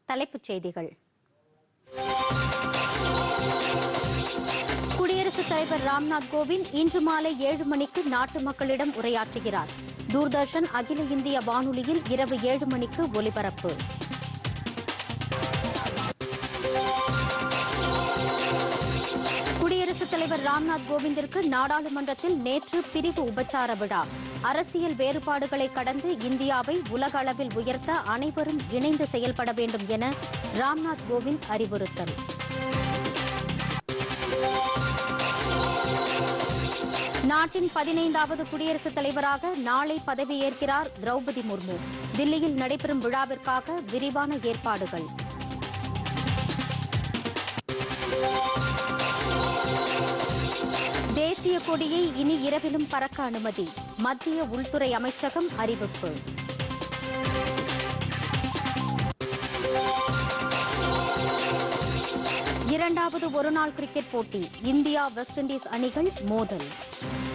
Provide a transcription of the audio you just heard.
தலைப்புச் செய்திகள். குடியரசுத் தலைவர் ராம்நாத் கோவிந்த் இன்று மாலை 7 மணிக்கு நாட்டு மக்களிடம் உரையாற்றுகிறார். தூர்தர்ஷன் அகில இந்திய வானொலியில் இரவு 7 மணிக்கு ஒலிபரப்பு. குடியரசுத் தலைவர் ராம்நாத் கோவிந்திற்கு நாடாளுமன்றத்தில் நேற்று பிரிவு உபச்சார விழா. அரசியல் வேறுபாடுகளை கடந்து இந்தியாவை உலக அளவில் உயர்த்த அனைவரும் இணைந்து செயல்பட வேண்டும் என ராம்நாத் கோவிந்த் அறிவுறுத்தல். நாட்டின் 15வது குடியரசுத் தலைவராக நாளை பதவியேற்கிறார் திரௌபதி முர்மு. தில்லியில் நடைபெறும் விழாவிற்காக விரிவான ஏற்பாடுகள். தேசிய கொடியை இனி இரவிலும் பறக்க அனுமதி. மத்திய உள்துறை அமைச்சகம் அறிவிப்பு. இரண்டாவது ஒருநாள் கிரிக்கெட் போட்டி. இந்தியா வெஸ்ட் இண்டீஸ் அணிகள் மோதல்.